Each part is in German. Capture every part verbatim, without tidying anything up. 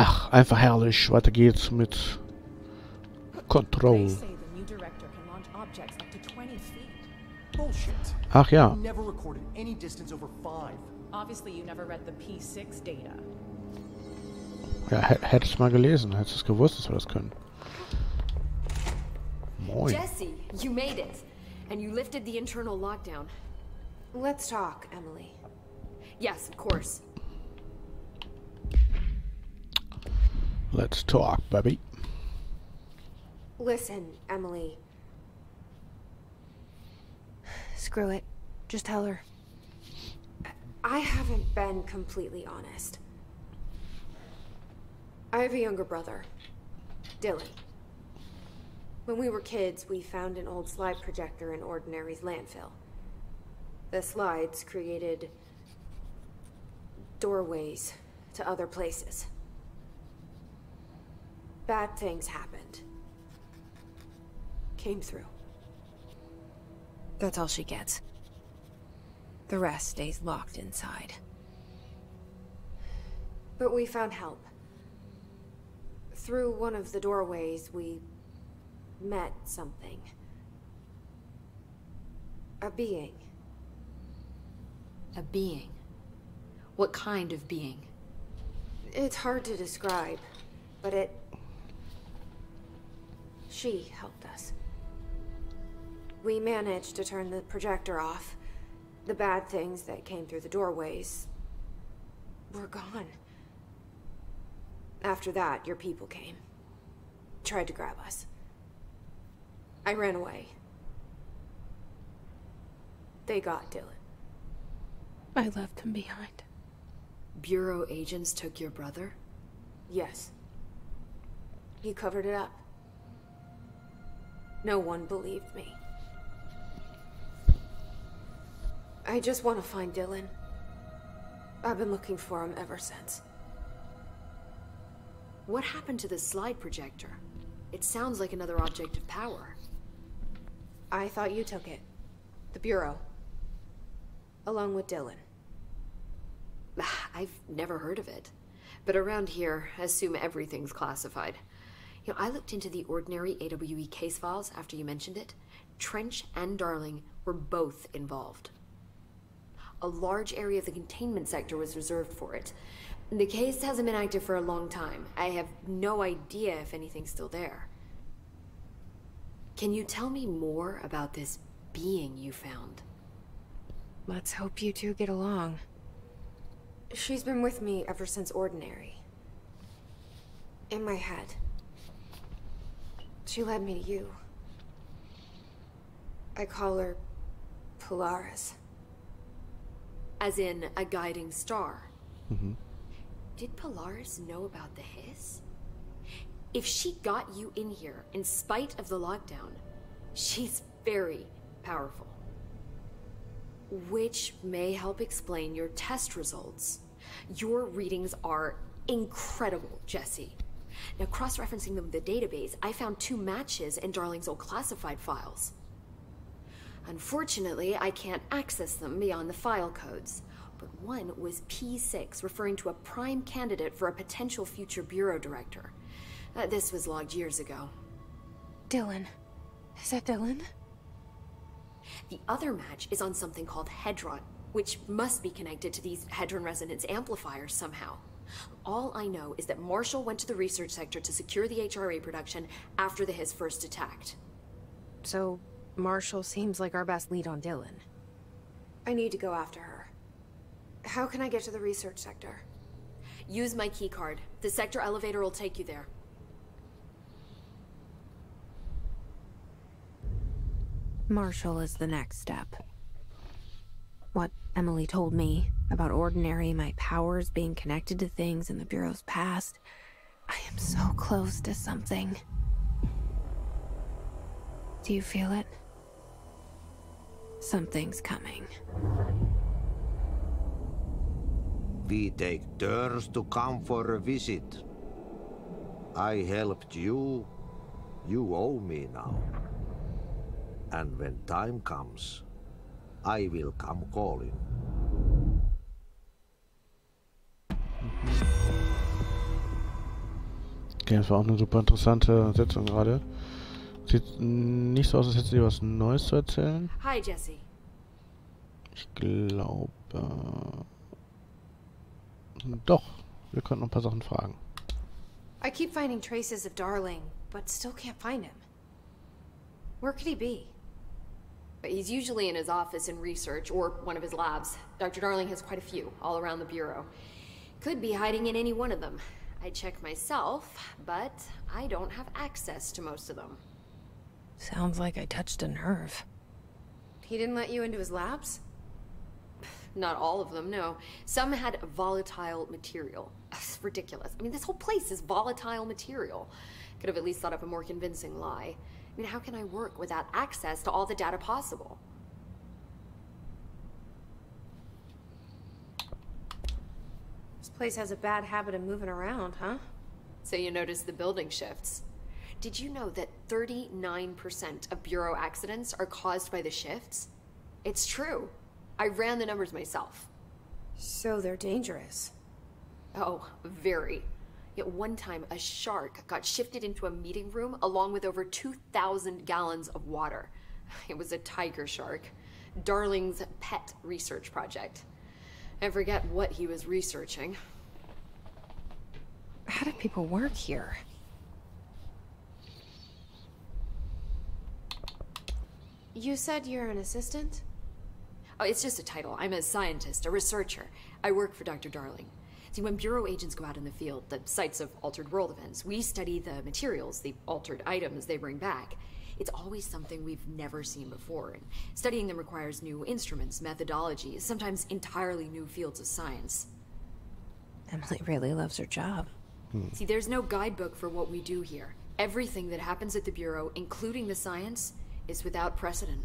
Ach, einfach herrlich. Weiter geht's mit Control. Ach ja. Ja, hätte ich mal gelesen. Hättest du es gewusst, dass wir das können. Moin. Jesse, you made it. And you lifted the internal lockdown. Let's talk, Emily. Yes, of course. Let's talk, baby. Listen, Emily. Screw it. Just tell her. I haven't been completely honest. I have a younger brother, Dylan. When we were kids, we found an old slide projector in Ordinary's landfill. The slides created doorways to other places. Bad things happened. Came through. That's all she gets. The rest stays locked inside. But we found help. Through one of the doorways, we met something. A being. A being? What kind of being? It's hard to describe, but it... She helped us. We managed to turn the projector off. The bad things that came through the doorways were gone. After that, your people came. Tried to grab us. I ran away. They got Dylan. I left him behind. Bureau agents took your brother? Yes. He covered it up. No one believed me. I just want to find Dylan. I've been looking for him ever since. What happened to the slide projector? It sounds like another object of power. I thought you took it. The Bureau. Along with Dylan. I've never heard of it. But around here, I assume everything's classified. You know, I looked into the Ordinary A W E case files after you mentioned it. Trench and Darling were both involved. A large area of the containment sector was reserved for it. The case hasn't been active for a long time. I have no idea if anything's still there. Can you tell me more about this being you found? Let's hope you two get along. She's been with me ever since Ordinary. In my head. She led me to you. I call her Polaris. As in a guiding star? Mm-hmm. Did Polaris know about the hiss? If she got you in here in spite of the lockdown, she's very powerful. Which may help explain your test results. Your readings are incredible, Jesse. Now, cross-referencing them with the database, I found two matches in Darling's old classified files. Unfortunately, I can't access them beyond the file codes. But one was P six, referring to a prime candidate for a potential future bureau director. Uh, this was logged years ago. Dylan. Is that Dylan? The other match is on something called Hedron, which must be connected to these Hedron resonance amplifiers somehow. All I know is that Marshall went to the research sector to secure the H R A production after the Hiss first attacked. So, Marshall seems like our best lead on Dylan. I need to go after her. How can I get to the research sector? Use my keycard. The sector elevator will take you there. Marshall is the next step. What Emily told me about Ordinary, my powers being connected to things in the Bureau's past. I am so close to something. Do you feel it? Something's coming. We take turns to come for a visit. I helped you. You owe me now. And when time comes, I will come calling. Okay, das war auch eine super interessante Sitzung gerade. Sieht nicht so aus, als hätte sie was Neues zu erzählen. Hi, Jesse. Ich glaube... Doch, wir könnten noch ein paar Sachen fragen. I keep finding traces of Darling, but still can't find him. Where could he be? But he's usually in his office in research, or one of his labs. Doctor Darling has quite a few, all around the Bureau. Could be hiding in any one of them. I check myself, but I don't have access to most of them. Sounds like I touched a nerve. He didn't let you into his labs? Not all of them, no. Some had volatile material. It's ridiculous. I mean, this whole place is volatile material. Could have at least thought up a more convincing lie. I mean, how can I work without access to all the data possible? This place has a bad habit of moving around, huh? So you notice the building shifts. Did you know that thirty-nine percent of Bureau accidents are caused by the shifts? It's true. I ran the numbers myself. So they're dangerous. Oh, very. Yet one time, a shark got shifted into a meeting room along with over two thousand gallons of water. It was a tiger shark. Darling's pet research project. I forget what he was researching. How do people work here? You said you're an assistant? Oh, it's just a title. I'm a scientist, a researcher. I work for Doctor Darling. See, when Bureau agents go out in the field, the sites of altered world events, we study the materials, the altered items they bring back. It's always something we've never seen before, and studying them requires new instruments, methodologies, sometimes entirely new fields of science. Emily really loves her job. Hmm. See, there's no guidebook for what we do here. Everything that happens at the Bureau, including the science, is without precedent.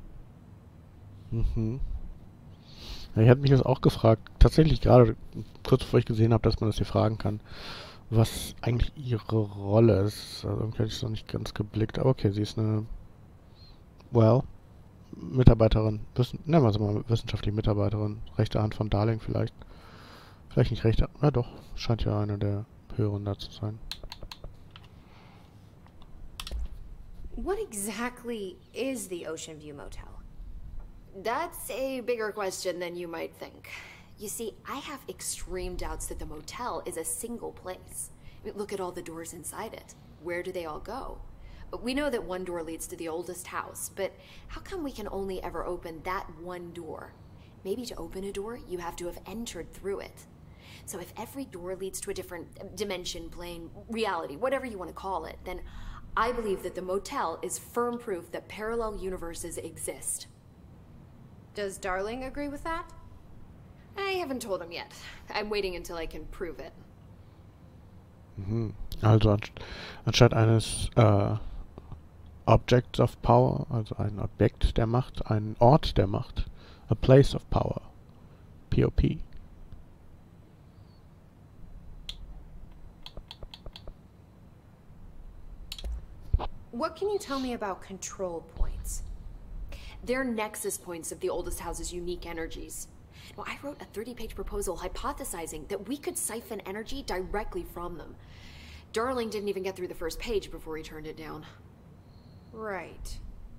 Mhm. Ja, ich hatte mich das auch gefragt, tatsächlich gerade kurz bevor ich gesehen habe, dass man das hier fragen kann, was eigentlich ihre Rolle ist. Also irgendwie hatte ich es noch nicht ganz geblickt, aber okay, sie ist eine, well, Mitarbeiterin, Wissen, nennen wir sie mal wissenschaftliche Mitarbeiterin, rechte Hand von Darling vielleicht. Vielleicht nicht rechte, ja doch, scheint ja einer der höheren da zu sein. What exactly is the Ocean View Motel? That's a bigger question than you might think. You see, I have extreme doubts that the motel is a single place. I mean, look at all the doors inside it. Where do they all go? We know that one door leads to the oldest house, but how come we can only ever open that one door? Maybe to open a door, you have to have entered through it. So if every door leads to a different dimension, plane, reality, whatever you want to call it, then I believe that the motel is firm proof that parallel universes exist. Does Darling agree with that? I haven't told him yet. I'm waiting until I can prove it. Mhm. Also anst anstatt eines äh, Objects of Power, also ein Objekt der Macht, ein Ort der Macht, a place of power, P O P. What can you tell me about control points? They're nexus points of the oldest house's unique energies. Well, I wrote a thirty-page proposal hypothesizing that we could siphon energy directly from them. Darling didn't even get through the first page before he turned it down. Right.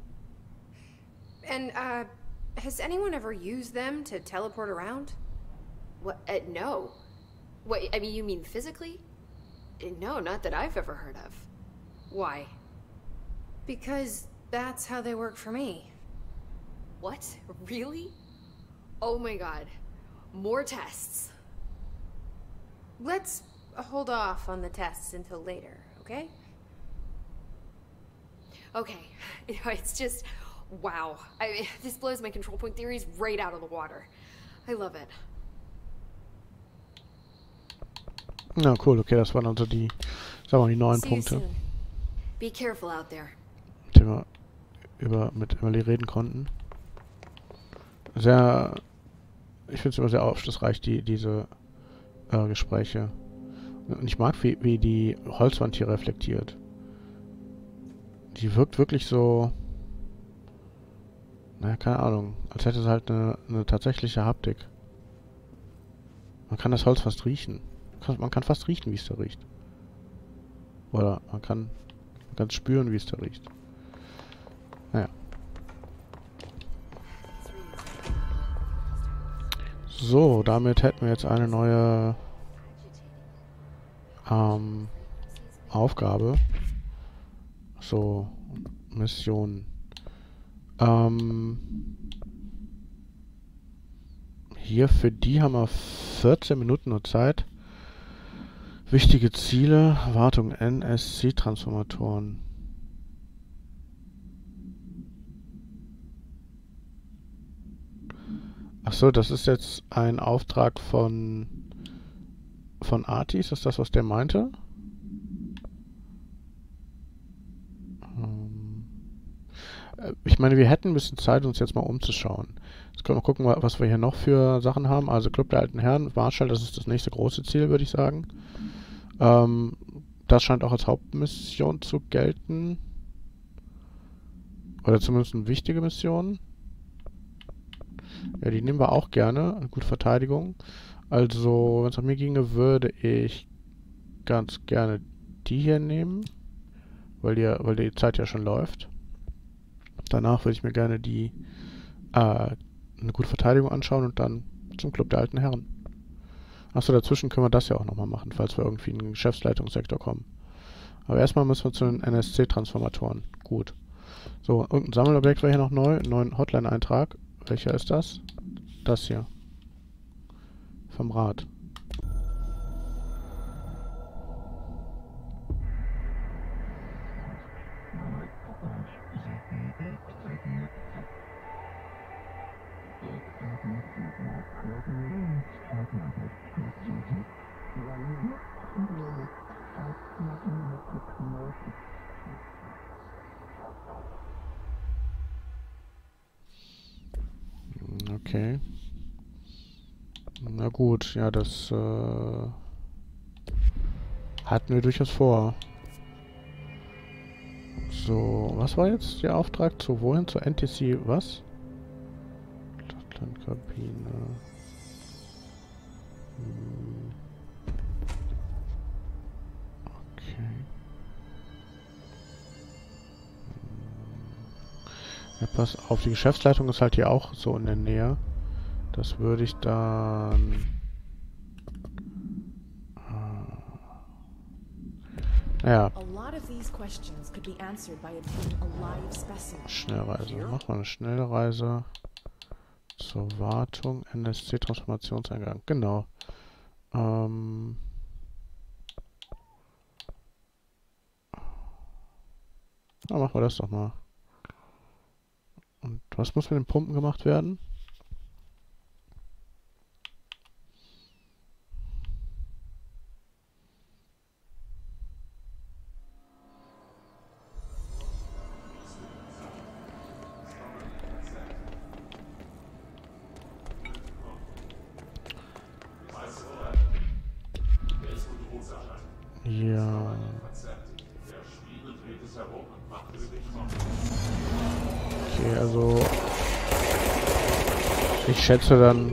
And, uh, has anyone ever used them to teleport around? What? Uh, no. What, I mean, you mean physically? Uh, No, not that I've ever heard of. Why? Because that's how they work for me. What? Really? Oh my god. More tests. Let's hold off on the tests until later, okay? Okay. It's just, wow. I mean, this blows my control point theories right out of the water. I love it. Na cool, okay, das waren also die, sagen wir mal, die neuen See you Punkte, soon. Be careful out there. mit denen wir über, mit Emily reden konnten. Sehr, ich finde es immer sehr aufschlussreich, die, diese äh, Gespräche. Und ich mag, wie, wie die Holzwand hier reflektiert. Die wirkt wirklich so, naja, keine Ahnung, als hätte es halt eine, eine tatsächliche Haptik. Man kann das Holz fast riechen. Man kann fast riechen, wie es da riecht. Oder man kann, man kann spüren, wie es da riecht. Naja. So, damit hätten wir jetzt eine neue ähm, Aufgabe. So, Mission. Ähm, hier für die haben wir vierzehn Minuten nur Zeit. Wichtige Ziele, Wartung N S C-Transformatoren. Achso, das ist jetzt ein Auftrag von von Artis, ist das, was der meinte? Ähm, ich meine, wir hätten ein bisschen Zeit, uns jetzt mal umzuschauen. Jetzt können wir gucken, was wir hier noch für Sachen haben. Also Club der alten Herren, Marshall, das ist das nächste große Ziel, würde ich sagen. Ähm, das scheint auch als Hauptmission zu gelten. Oder zumindest eine wichtige Mission. Ja, die nehmen wir auch gerne. Gute Verteidigung. Also, wenn es nach mir ginge, würde ich ganz gerne die hier nehmen. Weil die, weil die Zeit ja schon läuft. Danach würde ich mir gerne die äh, eine gute Verteidigung anschauen und dann zum Club der alten Herren. Achso, dazwischen können wir das ja auch nochmal machen, falls wir irgendwie in den Geschäftsleitungssektor kommen. Aber erstmal müssen wir zu den N S C-Transformatoren. Gut. So, irgendein Sammelobjekt war hier noch neu. Einen neuen Hotline-Eintrag. Welcher ist das? Das hier. Vom Rat. Okay. Na gut, ja, das äh, hatten wir durchaus vor. So, was war jetzt der Auftrag? Zu wohin? Zur N T C, was? Stadtlandkabine. Hm. Okay. Ja, pass auf, die Geschäftsleitung ist halt hier auch so in der Nähe. Das würde ich dann... Ja. Schnellreise. Mach mal eine Schnellreise zur Wartung. N S C-Transformationseingang. Genau. Ähm... Na, machen wir das doch mal. Und was muss mit den Pumpen gemacht werden? Ja. Okay, also ich schätze dann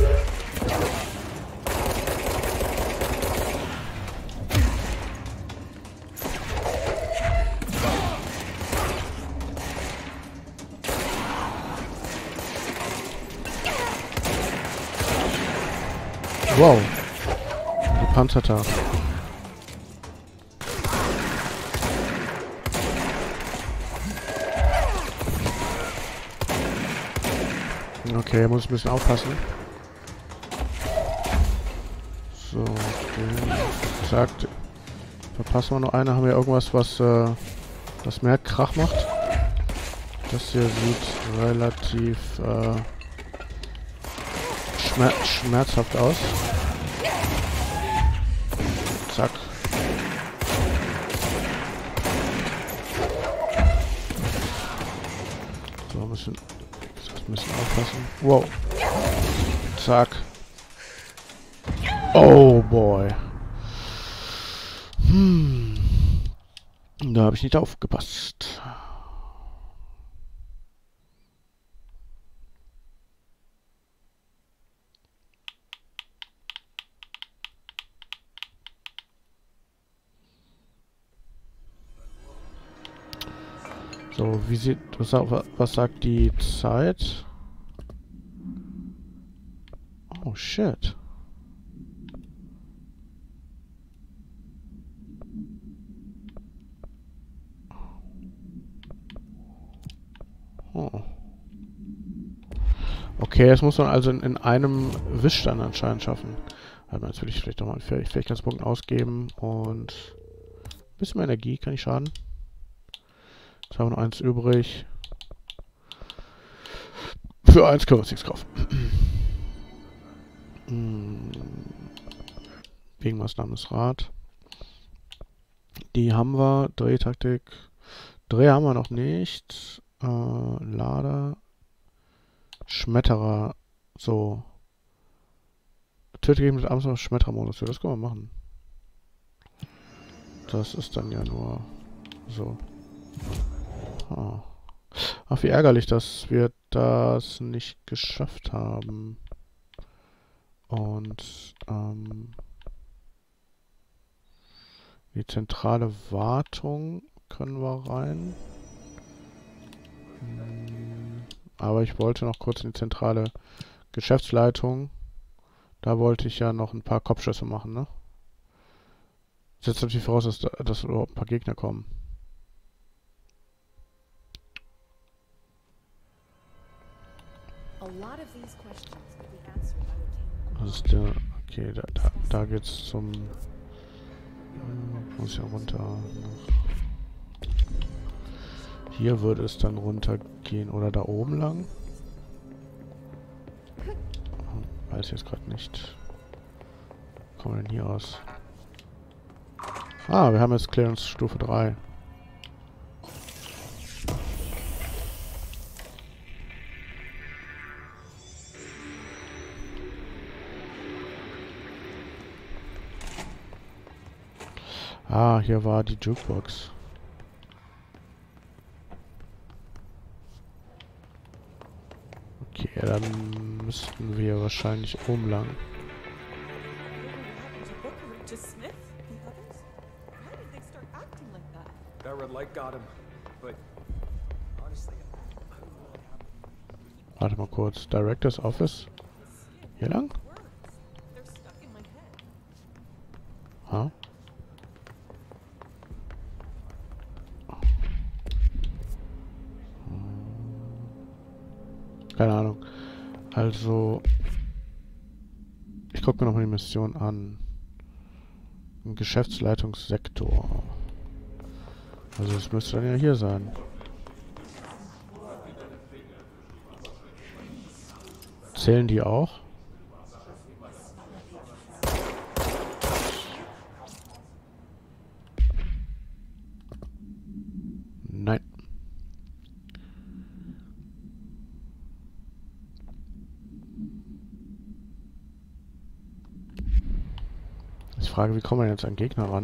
wow, gepanzerter. Okay, muss ich ein bisschen aufpassen. So, okay. Sagt, verpassen wir noch eine. Haben wir irgendwas, was, äh, was mehr Krach macht? Das hier sieht relativ äh, schmer schmerzhaft aus. Zack. So, ein bisschen... Ein bisschen aufpassen. Wow. Zack. Oh boy. Hm. Da habe ich nicht aufgepasst. So, wie sieht... Was, was sagt die Zeit? Oh, shit. Oh. Okay, das muss man also in, in einem Wisch dann anscheinend schaffen. Also jetzt will ich vielleicht nochmal einen Fähigkeitspunkt ausgeben und ein bisschen mehr Energie, kann ich schaden. Jetzt haben wir noch eins übrig. Für eins können wir uns nichts kaufen. Gegenmaßnahmes Rad. Die haben wir. Drehtaktik. Dreh haben wir noch nicht. Äh, Lader. Schmetterer. So. Töte gegen mit abends noch Schmetterermodus. Ja, das können wir machen. Das ist dann ja nur so. Ah. Ach, wie ärgerlich, dass wir das nicht geschafft haben. Und ähm, die zentrale Wartung können wir rein. Hm, aber ich wollte noch kurz in die zentrale Geschäftsleitung. Da wollte ich ja noch ein paar Kopfschüsse machen, ne? Setzt natürlich voraus, dass, da, dass überhaupt ein paar Gegner kommen. Das ist der... Okay, da, da, da geht's zum... Muss ja runter. Hier würde es dann runtergehen oder da oben lang. Weiß jetzt gerade nicht. Wie kommen wir denn hier aus? Ah, wir haben jetzt Clearance Stufe drei. Ah, hier war die Jukebox. Okay, dann müssten wir wahrscheinlich oben lang. Warte mal kurz. Director's Office? Hier lang? Ha? Keine Ahnung. Also, ich gucke mir nochmal die Mission an. Ein Geschäftsleitungssektor. Also, das müsste dann ja hier sein. Zählen die auch? Nein. Ich frage, wie kommen wir jetzt an Gegner ran?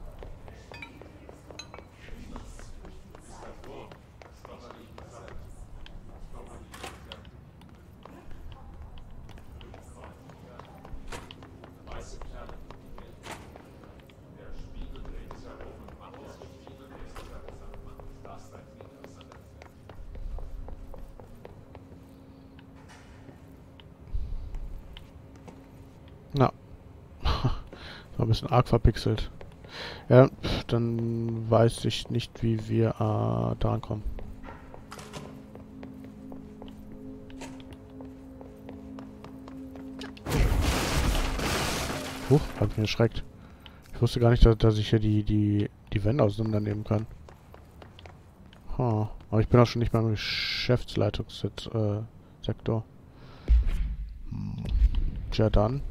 Na. War ein bisschen arg verpixelt. Ja, dann weiß ich nicht, wie wir äh, da ankommen. Huch, hat mich erschreckt. Ich wusste gar nicht, dass, dass ich hier die, die, die Wände auseinandernehmen kann. Huh. Aber ich bin auch schon nicht mal im Geschäftsleitungssektor. Hm. Tja, dann.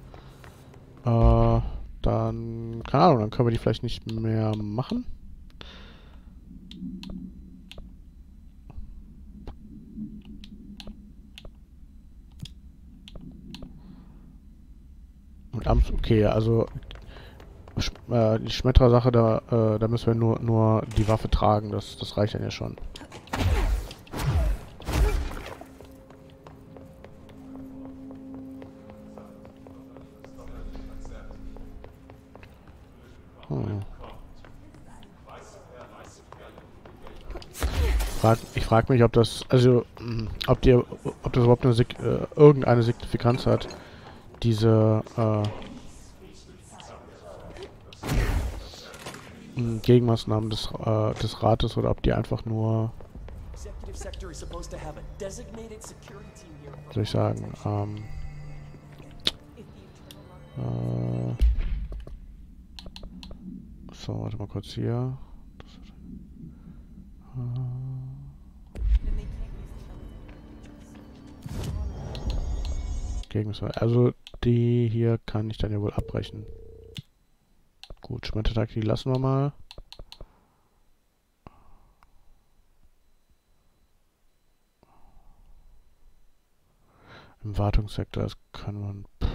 Äh, dann, keine Ahnung, dann können wir die vielleicht nicht mehr machen. Und am, okay, also äh, die Schmetterer-Sache, da, äh, da müssen wir nur, nur die Waffe tragen, das, das reicht dann ja schon. Hm. frag, ich frage mich, ob das, also, mh, ob die, ob das überhaupt eine, Sig äh, irgendeine Signifikanz hat, diese, äh, mh, Gegenmaßnahmen des, äh, des Rates, oder ob die einfach nur, soll ich sagen, ähm, äh, so, warte mal kurz hier. Gegenmaßnahmen. Also, die hier kann ich dann ja wohl abbrechen. Gut, Schmettertag, die lassen wir mal. Im Wartungssektor, das kann man... Pff.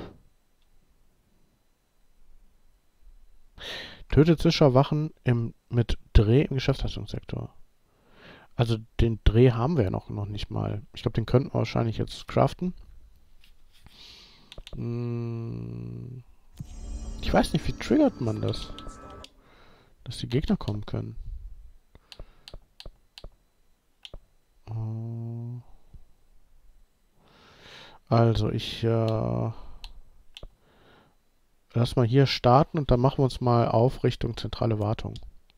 Tötet Zischer-Wachen im, mit Dreh im Geschäftsleistungssektor. Also den Dreh haben wir ja noch, noch nicht mal. Ich glaube, den könnten wir wahrscheinlich jetzt craften. Hm. Ich weiß nicht, wie triggert man das? Dass die Gegner kommen können. Also, ich äh, lass mal hier starten und dann machen wir uns mal auf Richtung zentrale Wartung.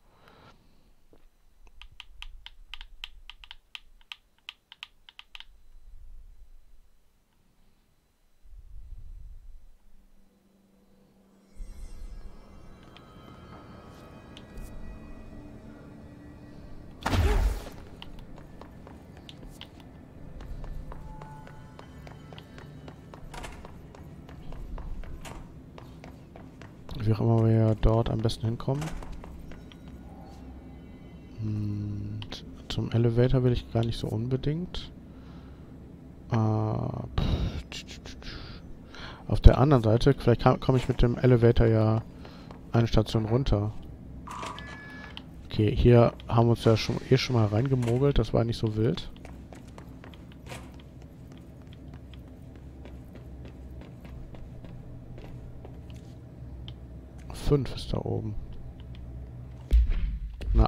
Wie auch immer wir dort am besten hinkommen. Hm, zum Elevator will ich gar nicht so unbedingt. Äh, auf der anderen Seite, vielleicht komme ich mit dem Elevator ja eine Station runter. Okay, hier haben wir uns ja schon eh schon mal reingemogelt, das war nicht so wild. fünf ist da oben. Na.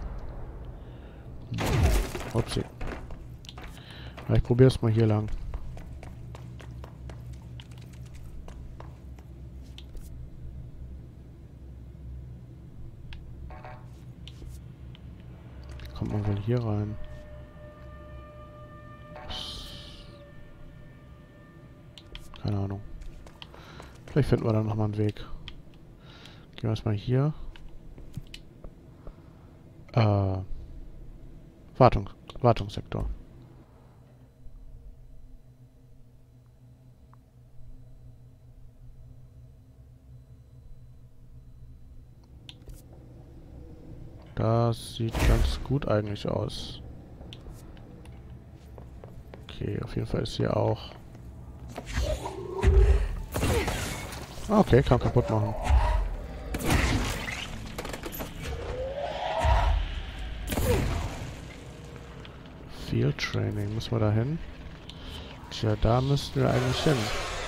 Upsi. Ja, ich probiere es mal hier lang. Wie kommt man wohl hier rein? Keine Ahnung. Vielleicht finden wir da nochmal einen Weg. Gehen wir erstmal hier. Äh, Wartung, Wartungssektor. Das sieht ganz gut eigentlich aus. Okay, auf jeden Fall ist hier auch... Okay, kann kaputt machen. Field Training, müssen wir da hin? Tja, da müssten wir eigentlich hin.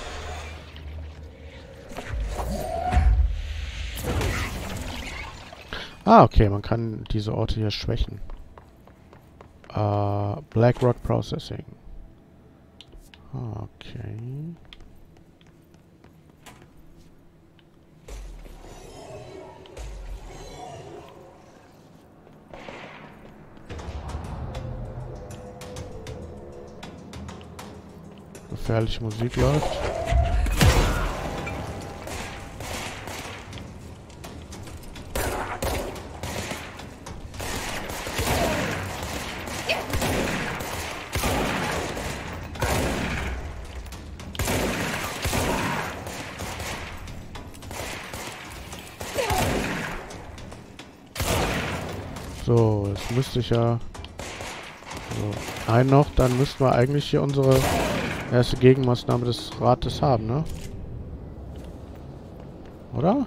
Ah, okay, man kann diese Orte hier schwächen. Uh, Blackrock Processing. Okay. Gefährliche Musik läuft. So, jetzt müsste ich ja... So, ein noch, dann müssten wir eigentlich hier unsere erste Gegenmaßnahme des Rates haben, ne? Oder?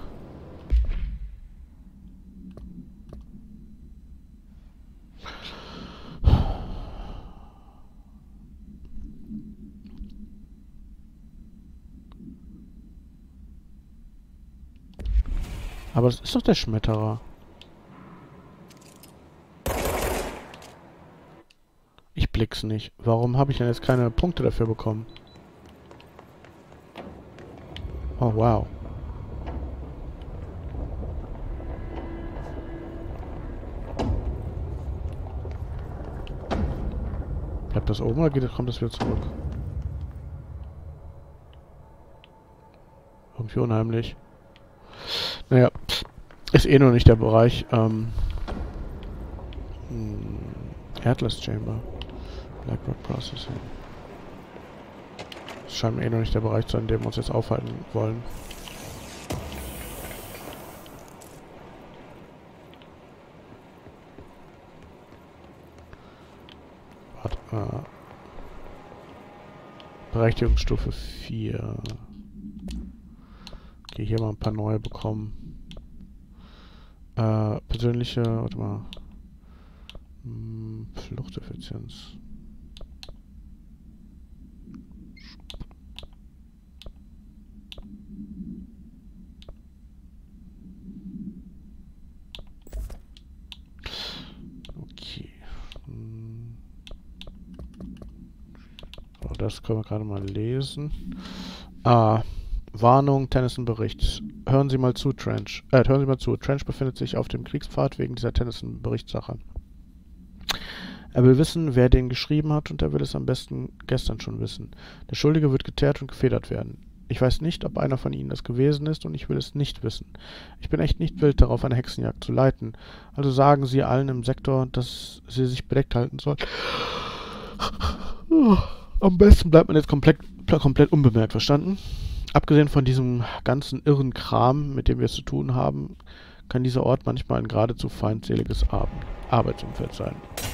Aber das ist doch der Schmetterer. blick's nicht. Warum habe ich denn jetzt keine Punkte dafür bekommen? Oh, wow. Bleibt das oben oder geht, kommt das wieder zurück? Irgendwie unheimlich. Naja, ist eh noch nicht der Bereich. Ähm, hm, Atlas Chamber. Blackrock Processing. Das scheint mir eh noch nicht der Bereich zu sein, in dem wir uns jetzt aufhalten wollen. Warte, äh, Berechtigungsstufe vier. Okay, hier mal ein paar neue bekommen. Äh, persönliche, warte mal. Hm, Fluchteffizienz. Okay. Hm. So, das können wir gerade mal lesen. Ah. Warnung, Tennyson-Bericht. Hören Sie mal zu, Trench. Äh, hören Sie mal zu. Trench befindet sich auf dem Kriegspfad wegen dieser Tennyson-Berichtssache. Er will wissen, wer den geschrieben hat, und er will es am besten gestern schon wissen. Der Schuldige wird geteert und gefedert werden. Ich weiß nicht, ob einer von Ihnen das gewesen ist, und ich will es nicht wissen. Ich bin echt nicht wild darauf, eine Hexenjagd zu leiten. Also sagen Sie allen im Sektor, dass sie sich bedeckt halten sollen. Am besten bleibt man jetzt komplett, komplett unbemerkt, verstanden? Abgesehen von diesem ganzen irren Kram, mit dem wir es zu tun haben, kann dieser Ort manchmal ein geradezu feindseliges Ar- Arbeitsumfeld sein.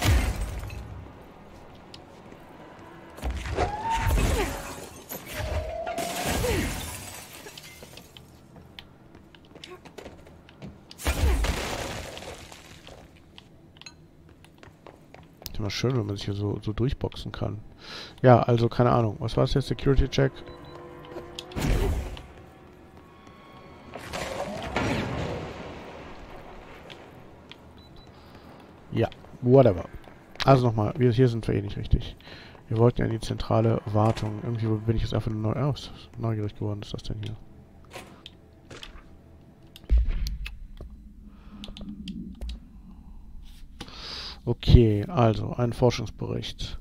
Ist immer schön, wenn man sich hier so, so durchboxen kann. Ja, also keine Ahnung. Was war es jetzt? Security Check? Ja, whatever. Also nochmal, wir hier sind wir eh nicht richtig. Wir wollten ja in die zentrale Wartung. Irgendwie bin ich jetzt einfach nur neu, oh, neugierig geworden. Was ist das denn hier? Okay, also ein Forschungsbericht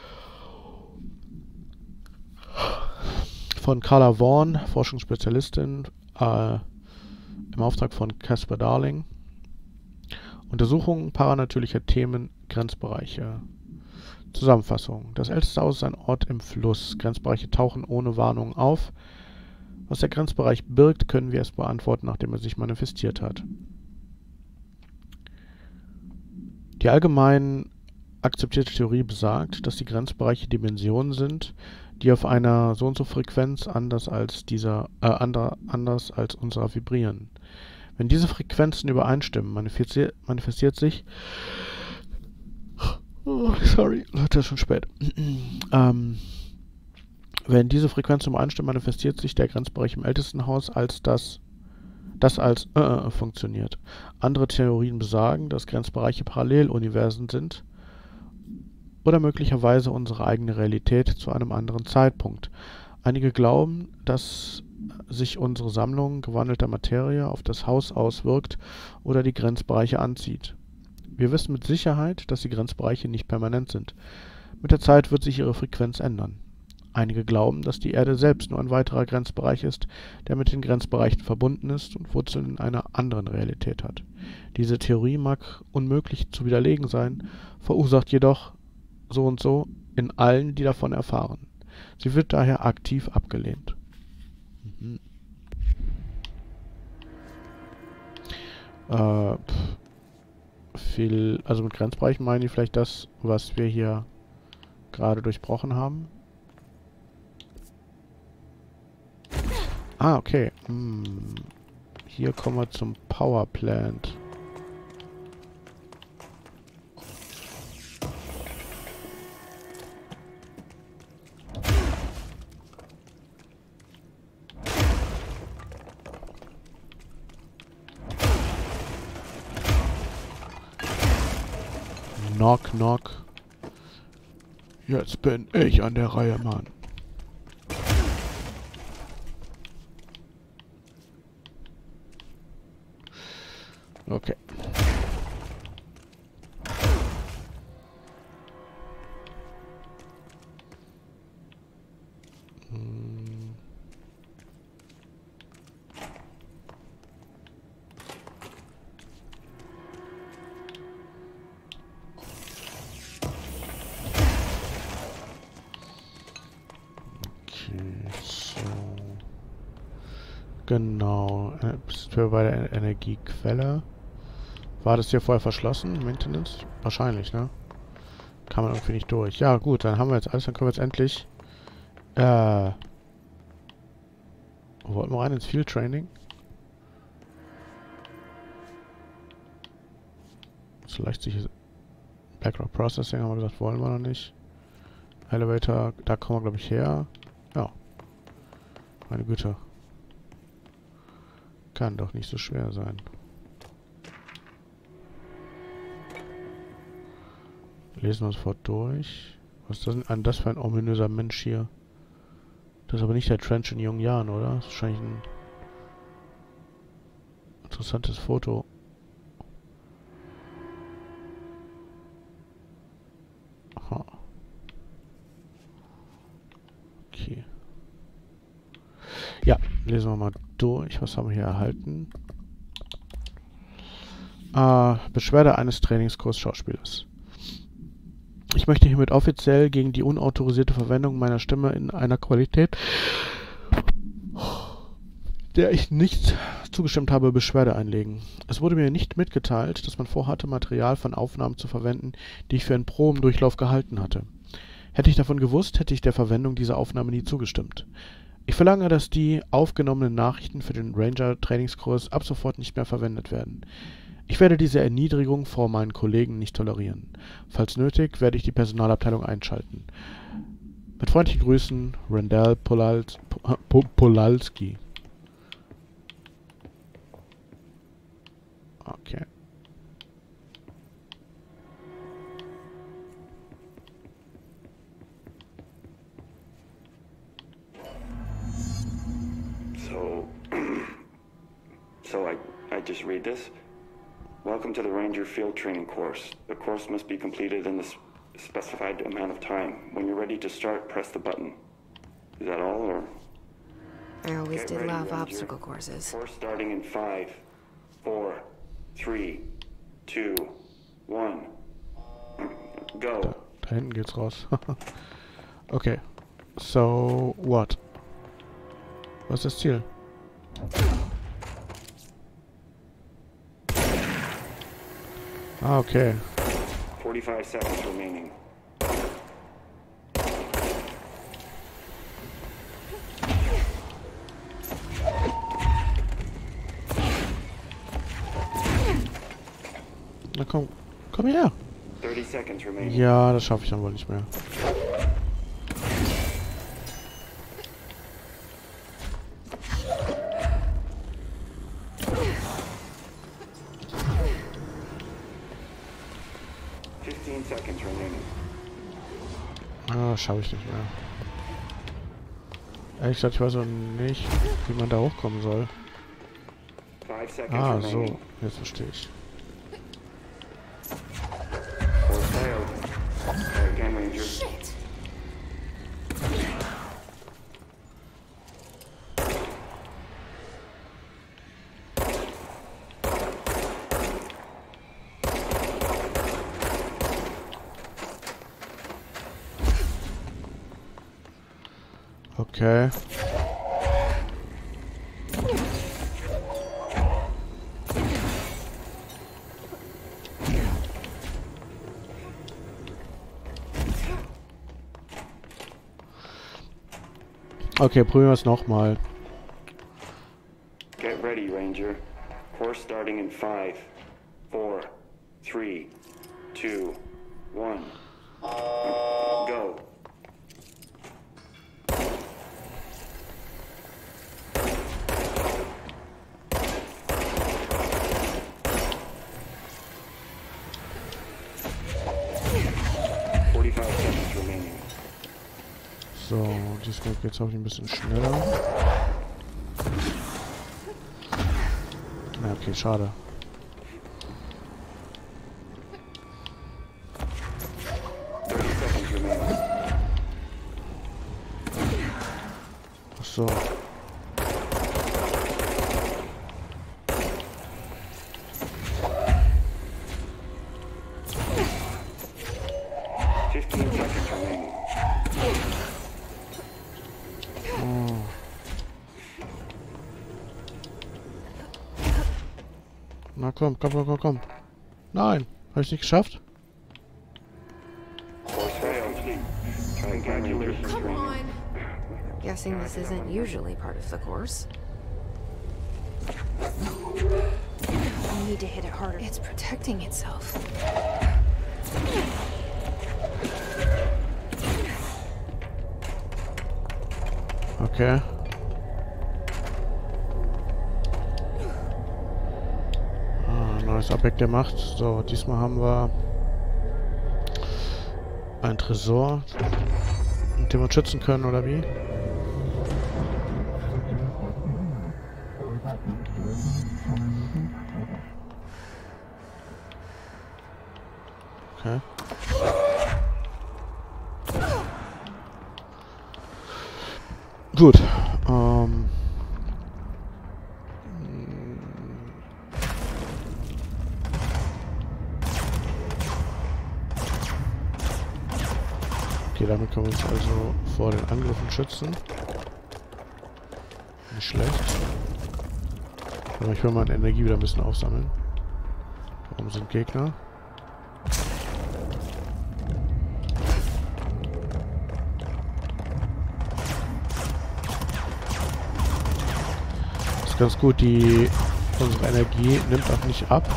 von Carla Vaughn, Forschungsspezialistin äh, im Auftrag von Caspar Darling. Untersuchung paranatürlicher Themen, Grenzbereiche. Zusammenfassung. Das älteste Haus ist ein Ort im Fluss. Grenzbereiche tauchen ohne Warnung auf. Was der Grenzbereich birgt, können wir erst beantworten, nachdem er sich manifestiert hat. Die allgemein akzeptierte Theorie besagt, dass die Grenzbereiche Dimensionen sind, die auf einer so und so Frequenz anders als dieser äh, ander, anders als unserer vibrieren. Wenn diese Frequenzen übereinstimmen, manifestiert, manifestiert sich... Oh, sorry, Leute, ist schon spät. ähm, wenn diese Frequenzen übereinstimmen, manifestiert sich der Grenzbereich im ältesten Haus als das, das als äh, äh, funktioniert. Andere Theorien besagen, dass Grenzbereiche Paralleluniversen sind oder möglicherweise unsere eigene Realität zu einem anderen Zeitpunkt. Einige glauben, dass sich unsere Sammlung gewandelter Materie auf das Haus auswirkt oder die Grenzbereiche anzieht. Wir wissen mit Sicherheit, dass die Grenzbereiche nicht permanent sind. Mit der Zeit wird sich ihre Frequenz ändern. Einige glauben, dass die Erde selbst nur ein weiterer Grenzbereich ist, der mit den Grenzbereichen verbunden ist und Wurzeln in einer anderen Realität hat. Diese Theorie mag unmöglich zu widerlegen sein, verursacht jedoch so und so in allen, die davon erfahren. Sie wird daher aktiv abgelehnt. Mhm. Äh, pff. Viel, also mit Grenzbereichen meine ich vielleicht das, was wir hier gerade durchbrochen haben. Ah, okay. Hm. Hier kommen wir zum Power Plant. Knock, knock. Jetzt bin ich an der Reihe, Mann. Okay. Hm. Okay, so. Genau. Äh, Bist wir bei der Energiequelle? War das hier vorher verschlossen? Maintenance? Wahrscheinlich, ne? Kann man irgendwie nicht durch. Ja, gut, dann haben wir jetzt alles. Dann können wir jetzt endlich... Äh... Wollten wir rein ins Field Training? So leicht sich... Background Processing haben wir gesagt, wollen wir noch nicht. Elevator, da kommen wir, glaube ich, her. Ja. Meine Güte. Kann doch nicht so schwer sein. Lesen wir uns fort durch. Was ist das denn das für ein ominöser Mensch hier? Das ist aber nicht der Trench in jungen Jahren, oder? Das ist wahrscheinlich ein interessantes Foto. Aha. Okay. Ja, lesen wir mal durch. Was haben wir hier erhalten? Äh, Beschwerde eines Trainingskurs-Schauspielers. Ich möchte hiermit offiziell gegen die unautorisierte Verwendung meiner Stimme in einer Qualität, der ich nicht zugestimmt habe, Beschwerde einlegen. Es wurde mir nicht mitgeteilt, dass man vorhatte, Material von Aufnahmen zu verwenden, die ich für einen Probendurchlauf gehalten hatte. Hätte ich davon gewusst, hätte ich der Verwendung dieser Aufnahme nie zugestimmt. Ich verlange, dass die aufgenommenen Nachrichten für den Ranger-Trainingskurs ab sofort nicht mehr verwendet werden. Ich werde diese Erniedrigung vor meinen Kollegen nicht tolerieren. Falls nötig, werde ich die Personalabteilung einschalten. Mit freundlichen Grüßen, Randall Polals po Polalski. Okay. So, so I, I just read this. Welcome to the Ranger Field Training course. The course must be completed in the specified amount of time. When you're ready to start, press the button. Is that all, or? I always Get did ready, love Ranger. obstacle courses. Course starting in five, four, three, two, one. Go. Da, da hinten geht's raus. Okay. So, what? Was ist das Ziel? Ah, okay. forty-five seconds remaining. Na komm, komm her. thirty seconds remaining. Ja, das schaffe ich dann wohl nicht mehr. fifteen seconds remaining. Ah, schaffe ich nicht mehr. Ehrlich gesagt, ich weiß auch nicht, wie man da hochkommen soll. Five seconds Ah, remaining. so. Jetzt verstehe ich. Course failed. Try again, Ranger. Shit! Okay. Okay, probieren wir es nochmal. Get ready, Ranger. Course starting in five, four, three, two, one. Go. Forty-five seconds remaining. diesmal geht's auch ein bisschen schneller. Na, okay, schade. Ach so. fifteen seconds remaining. Oh. Na komm, komm, komm, komm, komm. Nein, habe ich nicht geschafft? Course failed. Try again, Rangers. Come on! Guessing this isn't usually part of the course. I need to hit it harder. It's protecting itself. Okay. Ah, neues Objekt der Macht. So, diesmal haben wir ein Tresor, den wir uns schützen können, oder wie? Okay. Gut. Ähm. Okay, damit können wir uns also vor den Angriffen schützen. Nicht schlecht. Aber ich will meine Energie wieder ein bisschen aufsammeln. Warum sind Gegner? Das ist ganz gut, die unsere Energie nimmt auch nicht ab.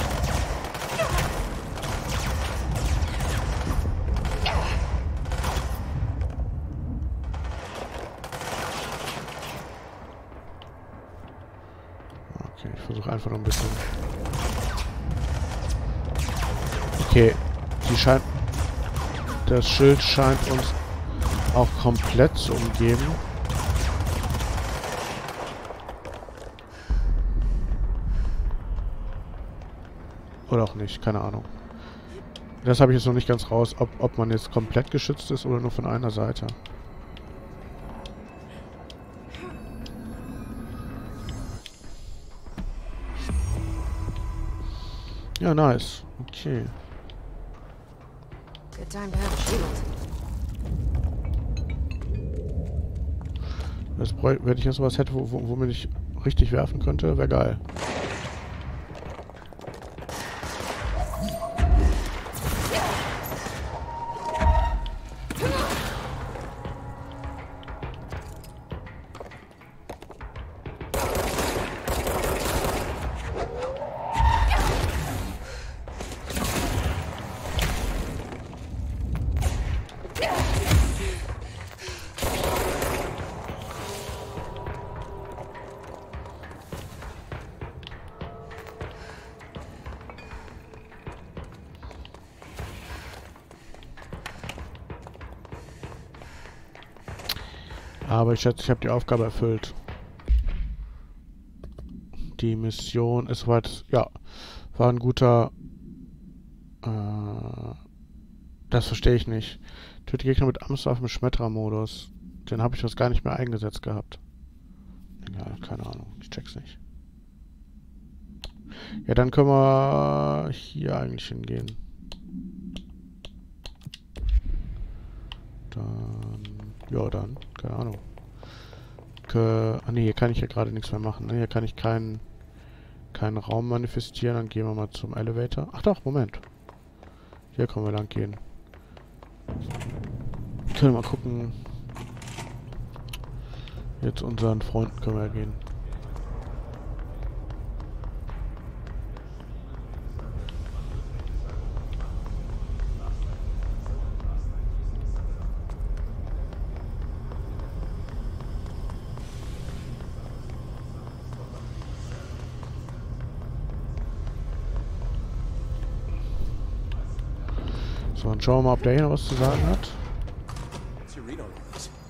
Okay, ich versuche einfach noch ein bisschen. Okay, die scheint. Das Schild scheint uns auch komplett zu umgeben. Oder auch nicht, keine Ahnung. Das habe ich jetzt noch nicht ganz raus, ob, ob man jetzt komplett geschützt ist oder nur von einer Seite. Ja, nice. Okay. Good time to have a shield. Das bräu- wenn ich jetzt sowas hätte, wo, wo, womit ich richtig werfen könnte, wäre geil. Aber ich schätze, ich habe die Aufgabe erfüllt. Die Mission ist weit... Ja, war ein guter... Äh, das verstehe ich nicht. Töte Gegner mit Amstaff im Schmetterer-Modus. Den habe ich das gar nicht mehr eingesetzt gehabt. Egal, keine Ahnung. Ich check's nicht. Ja, dann können wir hier eigentlich hingehen. Dann... Ja, dann. Keine Ahnung. Ke ah, ne, hier kann ich ja gerade nichts mehr machen. Ne? Hier kann ich keinen keinen Raum manifestieren. Dann gehen wir mal zum Elevator. Ach doch, Moment. Hier können wir lang gehen. Können wir mal gucken. Jetzt unseren Freunden können wir gehen. So, und schauen wir mal, ob der hier noch was zu sagen hat. What's your read on this?